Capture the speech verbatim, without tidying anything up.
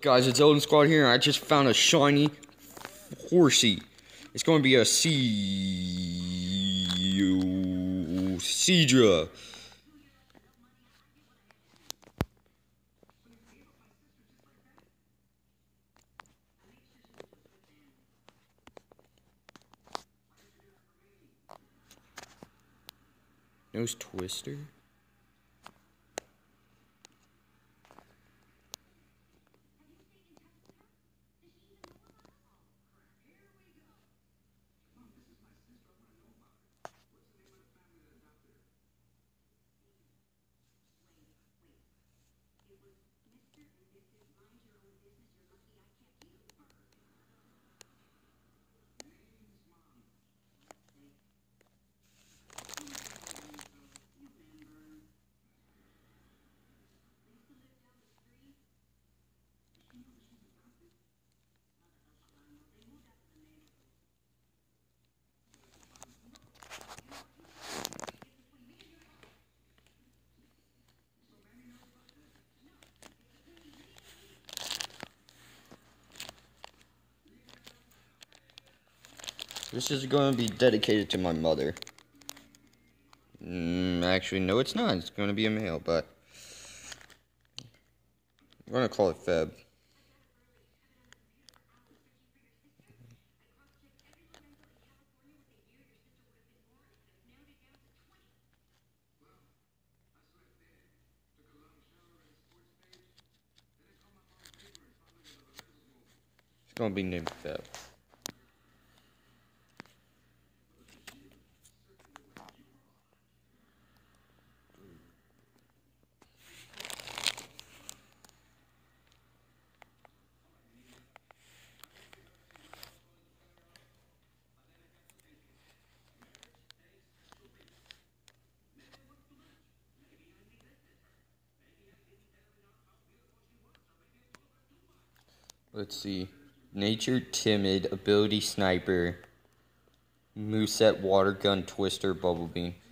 Guys, it's Elden Squad here, and I just found a shiny horsey. It's going to be a sea... seadra. Nose twister? This is going to be dedicated to my mother. Mm, actually, no, it's not. It's going to be a male, but I'm going to call it Feb. It's going to be named Feb. Let's see. Nature timid, ability sniper, mooseette water gun twister bubble bean.